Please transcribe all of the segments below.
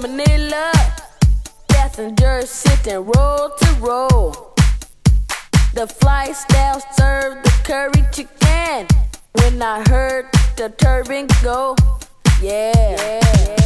Manila. Passengers sitting row to row. The flight staff served the curry chicken. When I heard the turbine go, yeah.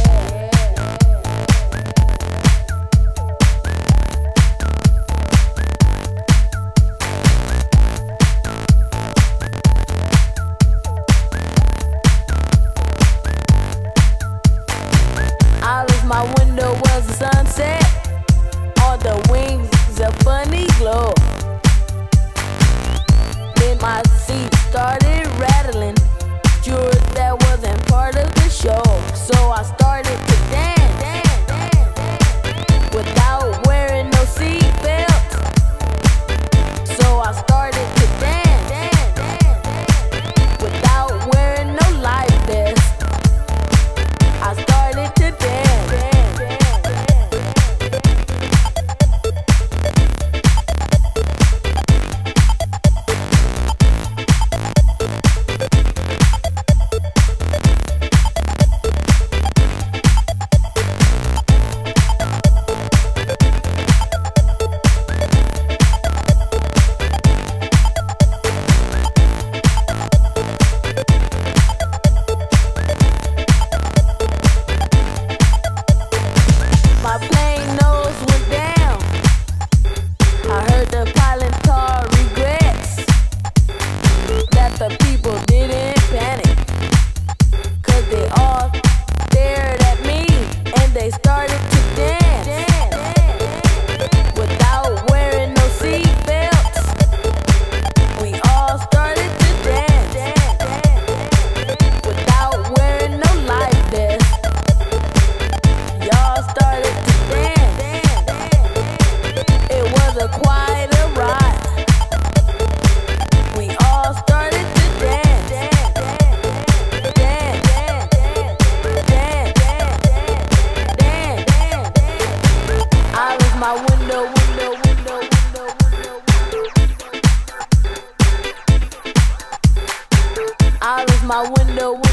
Out of my window was the sunset. On the wings a funny glow. Then my seat started rattling. Sure that wasn't part of the show. So I started to dance without wearing no seatbelt. So I started to dance without wearing no life vest. I started to dance. My plane nose went down. I heard the pilot call regrets that the people didn't panic, 'cause they all stared at me and they started to dance without wearing no seatbelts. We all started to dance without wearing no life vest. Y'all started to dance. It was a quite a ride. We all started to dance. Out of my window. Out of my window.